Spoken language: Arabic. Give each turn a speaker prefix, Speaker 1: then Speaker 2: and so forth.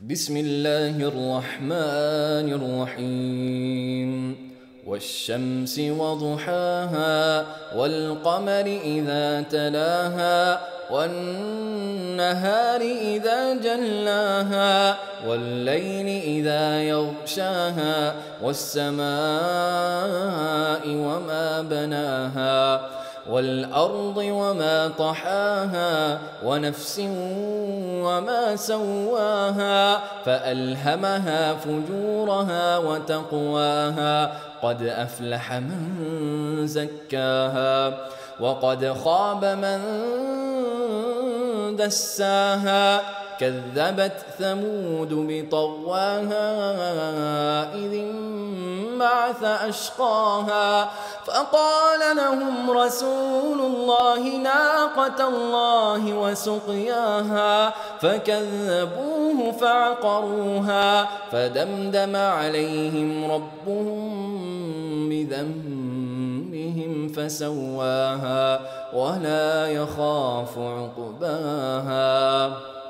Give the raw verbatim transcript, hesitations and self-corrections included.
Speaker 1: بسم الله الرحمن الرحيم والشمس وضحاها والقمر إذا تلاها والنهار إذا جلاها والليل إذا يغشاها والسماء وما بناها والأرض وما طحاها ونفس وما سواها فألهمها فجورها وتقواها قد أفلح من زكاها وقد خاب من دساها كذبت ثمود بطغواها إذ انبعث أشقاها فقال لهم رسول الله ناقة الله وسقياها فكذبوه فعقروها فدمدم عليهم ربهم بذنبهم فسواها ولا يخاف عقباها.